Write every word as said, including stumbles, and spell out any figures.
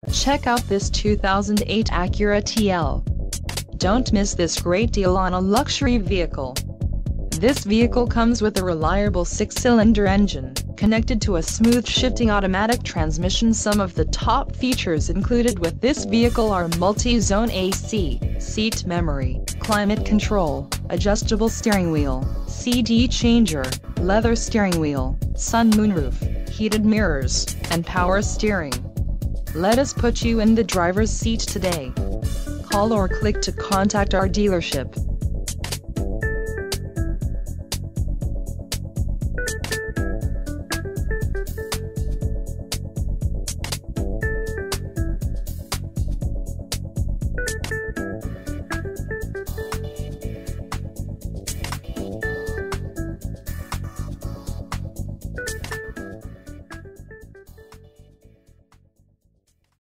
Check out this two thousand eight Acura T L. Don't miss this great deal on a luxury vehicle. This vehicle comes with a reliable six-cylinder engine, connected to a smooth shifting automatic transmission. Some of the top features included with this vehicle are multi-zone A C, seat memory, climate control, adjustable steering wheel, C D changer, leather steering wheel, sunroof, heated mirrors, and power steering. Let us put you in the driver's seat today. Call or click to contact our dealership.